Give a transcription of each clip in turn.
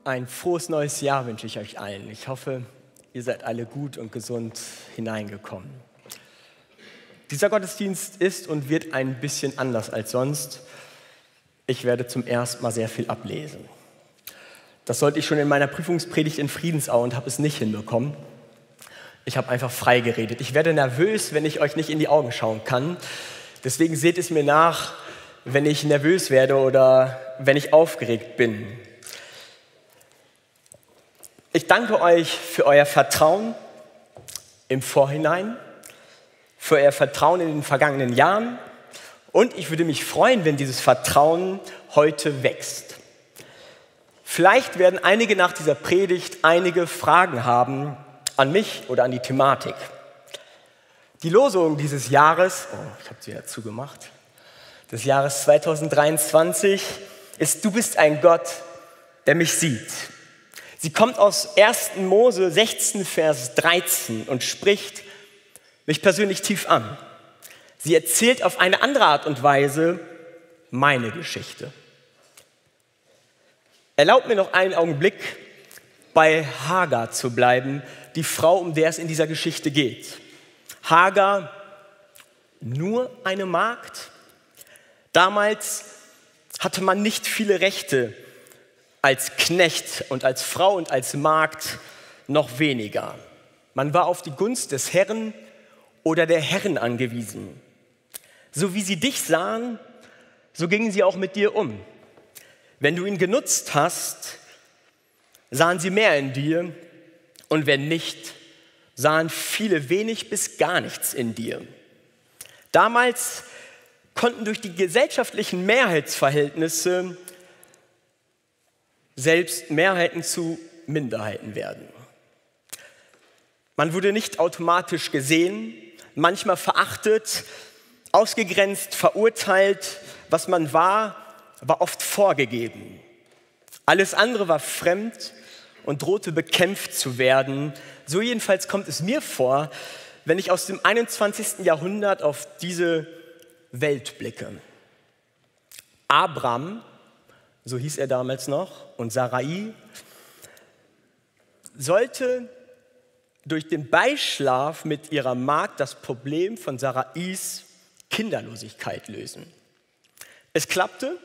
Ein frohes neues Jahr wünsche ich euch allen. Ich hoffe, ihr seid alle gut und gesund hineingekommen. Dieser Gottesdienst ist und wird ein bisschen anders als sonst. Ich werde zum ersten Mal sehr viel ablesen. Das sollte ich schon in meiner Prüfungspredigt in Friedensau und habe es nicht hinbekommen. Ich habe einfach frei geredet. Ich werde nervös, wenn ich euch nicht in die Augen schauen kann. Deswegen seht es mir nach, wenn ich nervös werde oder wenn ich aufgeregt bin. Ich danke euch für euer Vertrauen im Vorhinein, für euer Vertrauen in den vergangenen Jahren und ich würde mich freuen, wenn dieses Vertrauen heute wächst. Vielleicht werden einige nach dieser Predigt einige Fragen haben an mich oder an die Thematik. Die Losung dieses Jahres, ich habe sie ja zugemacht, des Jahres 2023 ist: Du bist ein Gott, der mich sieht. Sie kommt aus 1. Mose 16, Vers 13 und spricht mich persönlich tief an. Sie erzählt auf eine andere Art und Weise meine Geschichte. Erlaubt mir noch einen Augenblick, bei Hagar zu bleiben, die Frau, um der es in dieser Geschichte geht. Hagar, nur eine Magd. Damals hatte man nicht viele Rechte als Knecht und als Frau und als Magd noch weniger. Man war auf die Gunst des Herrn oder der Herren angewiesen. So wie sie dich sahen, so gingen sie auch mit dir um. Wenn du ihn genutzt hast, sahen sie mehr in dir und wenn nicht, sahen viele wenig bis gar nichts in dir. Damals konnten durch die gesellschaftlichen Mehrheitsverhältnisse selbst Mehrheiten zu Minderheiten werden. Man wurde nicht automatisch gesehen, manchmal verachtet, ausgegrenzt, verurteilt. Was man war, war oft vorgegeben. Alles andere war fremd und drohte bekämpft zu werden. So jedenfalls kommt es mir vor, wenn ich aus dem 21. Jahrhundert auf diese Welt blicke. Abram, so hieß er damals noch, und Sarai, sollte durch den Beischlaf mit ihrer Magd das Problem von Sarais Kinderlosigkeit lösen. Es klappte,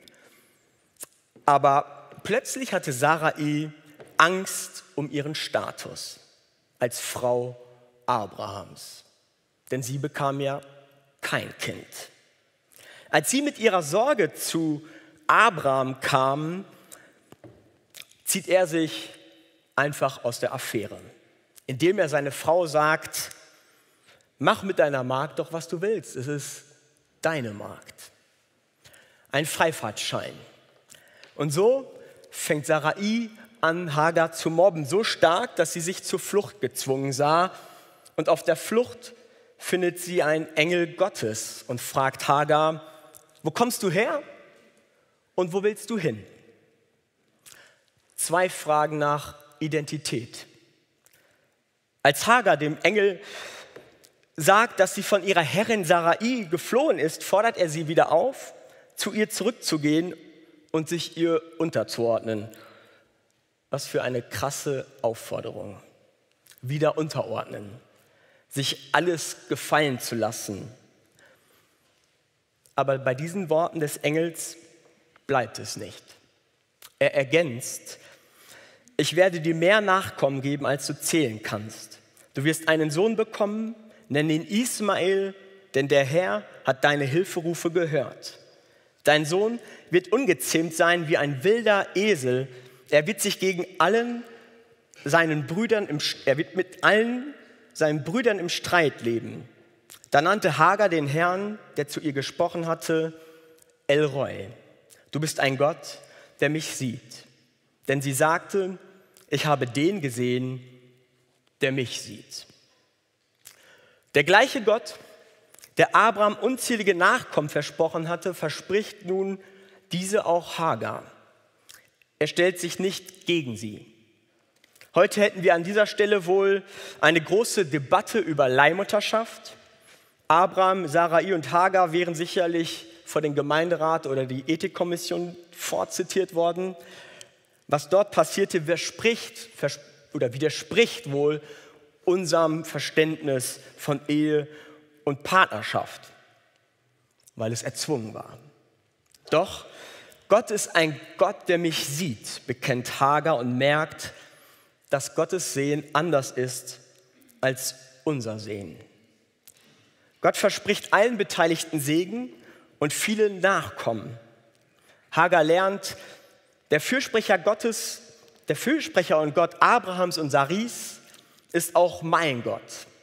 aber plötzlich hatte Sarai Angst um ihren Status als Frau Abrahams, denn sie bekam ja kein Kind. Als sie mit ihrer Sorge zu Abraham kam, zieht er sich einfach aus der Affäre, indem er seine Frau sagt: Mach mit deiner Magd doch, was du willst, es ist deine Magd. Ein Freifahrtschein. Und so fängt Sarai an, Hagar zu mobben, so stark, dass sie sich zur Flucht gezwungen sah. Und auf der Flucht findet sie einen Engel Gottes und fragt Hagar: Wo kommst du her und wo willst du hin? 2 Fragen nach Identität. Als Hagar dem Engel sagt, dass sie von ihrer Herrin Sarai geflohen ist, fordert er sie wieder auf, zu ihr zurückzugehen und sich ihr unterzuordnen. Was für eine krasse Aufforderung. Wieder unterordnen, sich alles gefallen zu lassen. Aber bei diesen Worten des Engels bleibt es nicht. Er ergänzt: Ich werde dir mehr Nachkommen geben, als du zählen kannst. Du wirst einen Sohn bekommen, nenn ihn Ismael, denn der Herr hat deine Hilferufe gehört. Dein Sohn wird ungezähmt sein wie ein wilder Esel. Er wird mit allen seinen Brüdern im Streit leben. Da nannte Hagar den Herrn, der zu ihr gesprochen hatte, El Roi. Du bist ein Gott, der mich sieht. Denn sie sagte: Ich habe den gesehen, der mich sieht. Der gleiche Gott, der Abraham unzählige Nachkommen versprochen hatte, verspricht nun diese auch Hagar. Er stellt sich nicht gegen sie. Heute hätten wir an dieser Stelle wohl eine große Debatte über Leihmutterschaft. Abraham, Sarai und Hagar wären sicherlich vor den Gemeinderat oder die Ethikkommission vorzitiert worden. Was dort passierte, widerspricht wohl unserem Verständnis von Ehe und Partnerschaft, weil es erzwungen war. Doch Gott ist ein Gott, der mich sieht, bekennt Hagar und merkt, dass Gottes Sehen anders ist als unser Sehen. Gott verspricht allen Beteiligten Segen und viele Nachkommen. Hagar lernt, der Fürsprecher und Gott Abrahams und Saris ist auch mein Gott.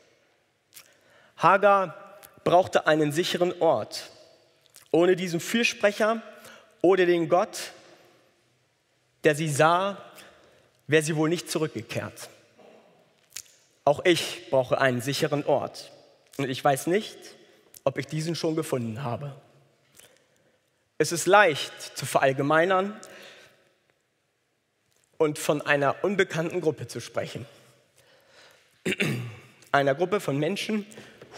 Hagar brauchte einen sicheren Ort. Ohne diesen Fürsprecher oder den Gott, der sie sah, wäre sie wohl nicht zurückgekehrt. Auch ich brauche einen sicheren Ort. Und ich weiß nicht, ob ich diesen schon gefunden habe. Es ist leicht zu verallgemeinern und von einer unbekannten Gruppe zu sprechen. Einer Gruppe von Menschen,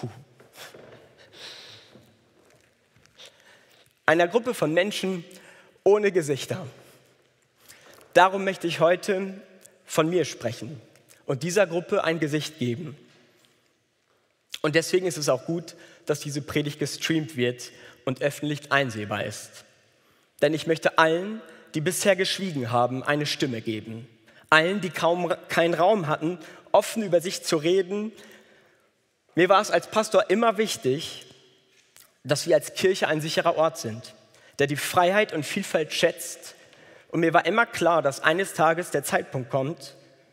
ohne Gesichter. Darum möchte ich heute von mir sprechen und dieser Gruppe ein Gesicht geben. Und deswegen ist es auch gut, dass diese Predigt gestreamt wird und öffentlich einsehbar ist. Denn ich möchte allen, die bisher geschwiegen haben, eine Stimme geben. Allen, die kaum keinen Raum hatten, offen über sich zu reden. Mir war es als Pastor immer wichtig, dass wir als Kirche ein sicherer Ort sind, der die Freiheit und Vielfalt schätzt. Und mir war immer klar, dass eines Tages der Zeitpunkt kommt,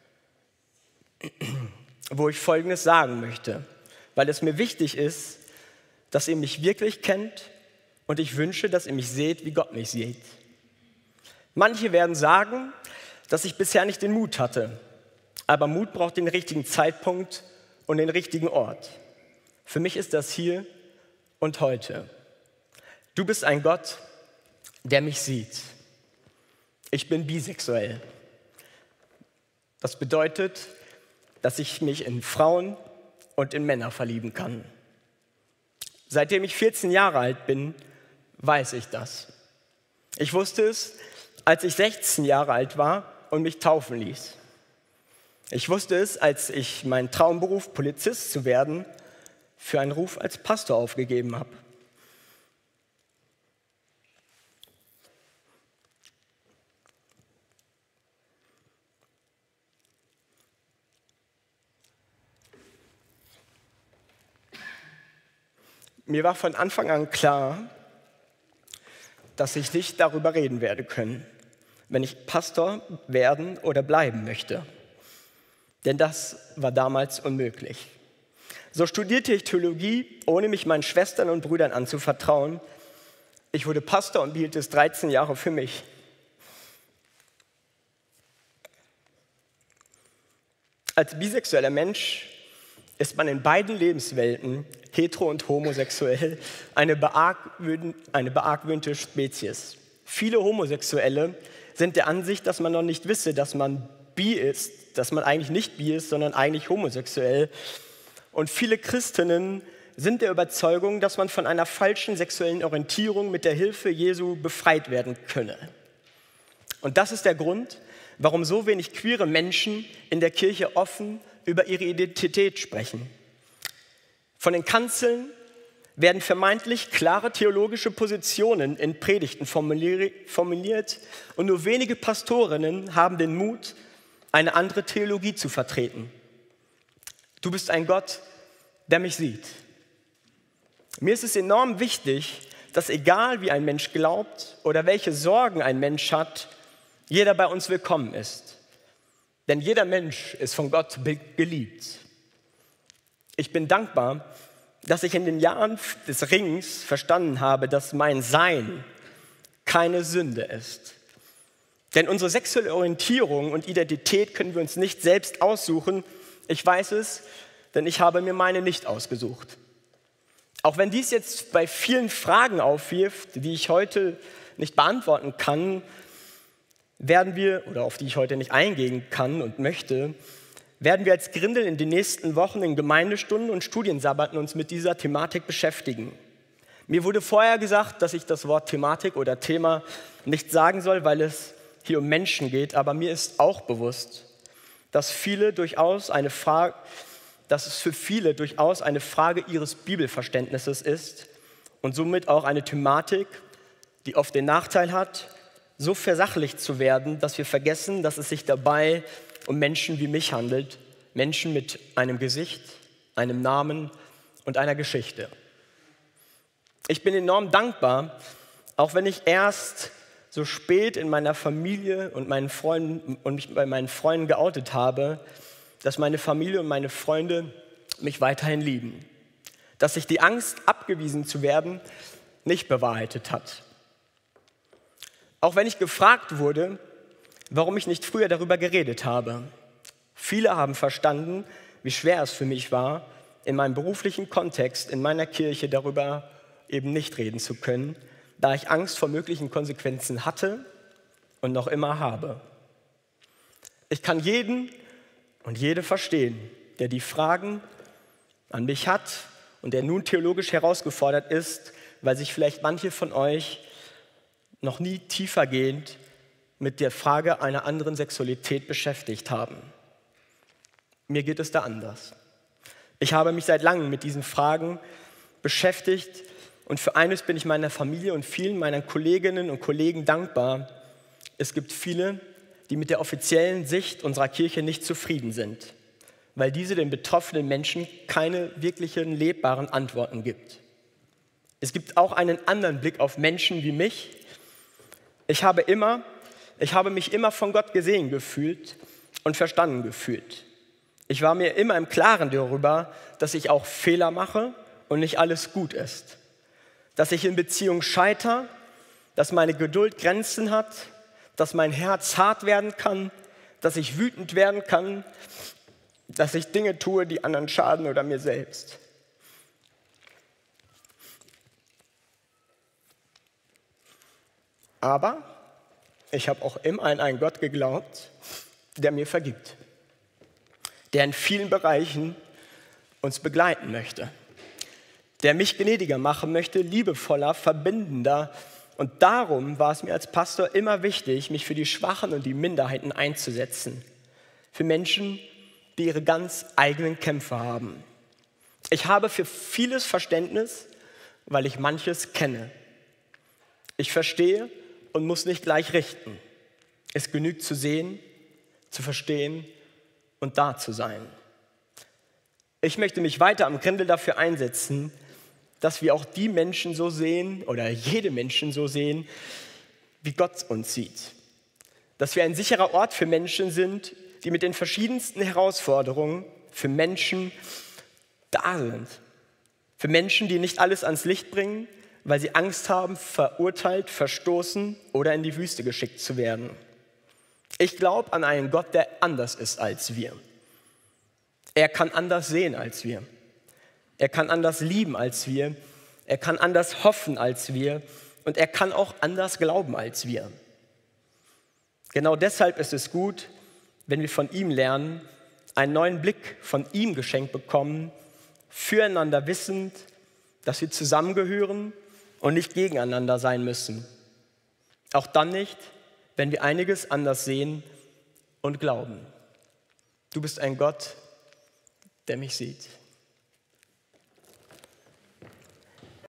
wo ich Folgendes sagen möchte, weil es mir wichtig ist, dass ihr mich wirklich kennt und ich wünsche, dass ihr mich seht, wie Gott mich sieht. Manche werden sagen, dass ich bisher nicht den Mut hatte, aber Mut braucht den richtigen Zeitpunkt und den richtigen Ort. Für mich ist das hier und heute. Du bist ein Gott, der mich sieht. Ich bin bisexuell. Das bedeutet, dass ich mich in Frauen und in Männer verlieben kann. Seitdem ich 14 Jahre alt bin, weiß ich das. Ich wusste es, als ich 16 Jahre alt war und mich taufen ließ. Ich wusste es, als ich meinen Traumberuf, Polizist zu werden, für einen Ruf als Pastor aufgegeben habe. Mir war von Anfang an klar, dass ich nicht darüber reden werde können, wenn ich Pastor werden oder bleiben möchte. Denn das war damals unmöglich. So studierte ich Theologie, ohne mich meinen Schwestern und Brüdern anzuvertrauen. Ich wurde Pastor und behielt es 13 Jahre für mich. Als bisexueller Mensch ist man in beiden Lebenswelten, hetero und homosexuell, eine beargwöhnte Spezies. Viele Homosexuelle sind der Ansicht, dass man noch nicht wisse, dass man bi ist, dass man eigentlich nicht bi ist, sondern eigentlich homosexuell. Und viele Christinnen sind der Überzeugung, dass man von einer falschen sexuellen Orientierung mit der Hilfe Jesu befreit werden könne. Und das ist der Grund, warum so wenig queere Menschen in der Kirche offen über ihre Identität sprechen. Von den Kanzeln werden vermeintlich klare theologische Positionen in Predigten formuliert und nur wenige Pastorinnen haben den Mut, eine andere Theologie zu vertreten. Du bist ein Gott, der mich sieht. Mir ist es enorm wichtig, dass egal wie ein Mensch glaubt oder welche Sorgen ein Mensch hat, jeder bei uns willkommen ist. Denn jeder Mensch ist von Gott geliebt. Ich bin dankbar, dass ich in den Jahren des Ringens verstanden habe, dass mein Sein keine Sünde ist. Denn unsere sexuelle Orientierung und Identität können wir uns nicht selbst aussuchen. Ich weiß es, denn ich habe mir meine nicht ausgesucht. Auch wenn dies jetzt bei vielen Fragen aufwirft, die ich heute nicht beantworten kann, auf die ich heute nicht eingehen kann und möchte, werden wir als Grindel in den nächsten Wochen in Gemeindestunden und Studiensabbaten uns mit dieser Thematik beschäftigen. Mir wurde vorher gesagt, dass ich das Wort Thematik oder Thema nicht sagen soll, weil es hier um Menschen geht, aber mir ist auch bewusst, dass es für viele durchaus eine Frage ihres Bibelverständnisses ist und somit auch eine Thematik, die oft den Nachteil hat, so versachlicht zu werden, dass wir vergessen, dass es sich dabei um Menschen wie mich handelt, Menschen mit einem Gesicht, einem Namen und einer Geschichte. Ich bin enorm dankbar, auch wenn ich erst so spät in meiner Familie und mich bei meinen Freunden geoutet habe, dass meine Familie und meine Freunde mich weiterhin lieben. Dass sich die Angst, abgewiesen zu werden, nicht bewahrheitet hat. Auch wenn ich gefragt wurde, warum ich nicht früher darüber geredet habe. Viele haben verstanden, wie schwer es für mich war, in meinem beruflichen Kontext, in meiner Kirche darüber eben nicht reden zu können, da ich Angst vor möglichen Konsequenzen hatte und noch immer habe. Ich kann jeden und jede verstehen, der die Fragen an mich hat und der nun theologisch herausgefordert ist, weil sich vielleicht manche von euch noch nie tiefergehend mit der Frage einer anderen Sexualität beschäftigt haben. Mir geht es da anders. Ich habe mich seit langem mit diesen Fragen beschäftigt und für eines bin ich meiner Familie und vielen meiner Kolleginnen und Kollegen dankbar. Es gibt viele, die mit der offiziellen Sicht unserer Kirche nicht zufrieden sind, weil diese den betroffenen Menschen keine wirklichen lebbaren Antworten gibt. Es gibt auch einen anderen Blick auf Menschen wie mich. Ich habe mich immer von Gott gesehen gefühlt und verstanden gefühlt. Ich war mir immer im Klaren darüber, dass ich auch Fehler mache und nicht alles gut ist. Dass ich in Beziehungen scheitere, dass meine Geduld Grenzen hat, dass mein Herz hart werden kann, dass ich wütend werden kann, dass ich Dinge tue, die anderen schaden oder mir selbst. Aber ich habe auch immer an einen Gott geglaubt, der mir vergibt, der in vielen Bereichen uns begleiten möchte, der mich gnädiger machen möchte, liebevoller, verbindender. Und darum war es mir als Pastor immer wichtig, mich für die Schwachen und die Minderheiten einzusetzen, für Menschen, die ihre ganz eigenen Kämpfe haben. Ich habe für vieles Verständnis, weil ich manches kenne. Ich verstehe und muss nicht gleich richten. Es genügt zu sehen, zu verstehen und da zu sein. Ich möchte mich weiter am Grindel dafür einsetzen, dass wir auch die Menschen so sehen oder jede Menschen so sehen, wie Gott uns sieht. Dass wir ein sicherer Ort für Menschen sind, die mit den verschiedensten Herausforderungen für Menschen da sind. Für Menschen, die nicht alles ans Licht bringen, weil sie Angst haben, verurteilt, verstoßen oder in die Wüste geschickt zu werden. Ich glaube an einen Gott, der anders ist als wir. Er kann anders sehen als wir. Er kann anders lieben als wir. Er kann anders hoffen als wir. Und er kann auch anders glauben als wir. Genau deshalb ist es gut, wenn wir von ihm lernen, einen neuen Blick von ihm geschenkt bekommen, füreinander wissend, dass wir zusammengehören und nicht gegeneinander sein müssen. Auch dann nicht, wenn wir einiges anders sehen und glauben. Du bist ein Gott, der mich sieht.